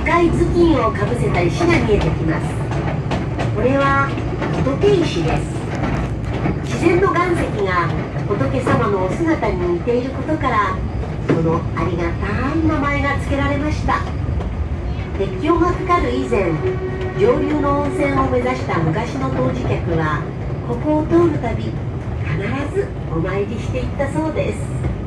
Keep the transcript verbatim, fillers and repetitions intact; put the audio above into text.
赤い頭巾をかぶせた石が見えてきます。これは仏石です。自然の岩石が仏様のお姿に似ていることから、このありがたい名前が付けられました。鉄橋がかかる以前、上流の温泉を目指した昔の湯治客は、ここを通るたび必ずお参りしていったそうです。